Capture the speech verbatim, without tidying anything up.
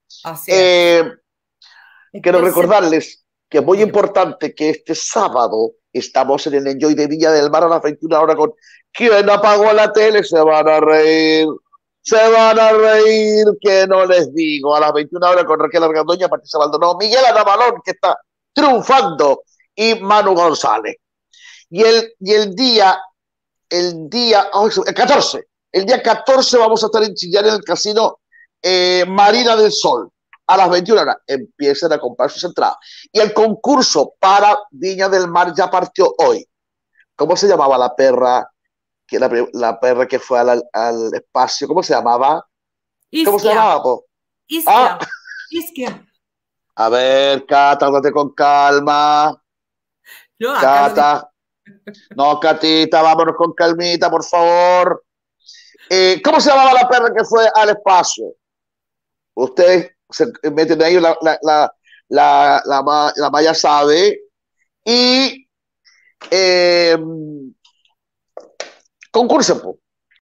Así es. Eh, Quiero Entonces, recordarles que es muy dígame. importante que este sábado estamos en el Enjoy de Villa del Mar a las veintiuna horas con ¿Quién apagó la tele? Se van a reír. Se van a reír, que no les digo. A las veintiuna horas con Raquel Argandoña, Patricia Maldonado, Miguel Anabalón, que está triunfando, y Manu González. Y el, y el día, el día, oh, el catorce, el día catorce vamos a estar en Chillán en el casino eh, Marina del Sol. A las veintiuna horas empiecen a comprar sus entradas. Y el concurso para Viña del Mar ya partió hoy. ¿Cómo se llamaba la perra? Que la, la perra que fue al, al espacio, ¿cómo se llamaba? ¿Cómo se Isquia, llamaba, po? Isquia, Ah, Isquia. a ver, Cata, date con calma. No, acá lo digo. Cata, no, Catita, vámonos con calmita, por favor. Eh, ¿Cómo se llamaba la perra que fue al espacio? Ustedes se meten ahí, la, la, la, la, la, la Maya sabe. Y eh, concursen, po.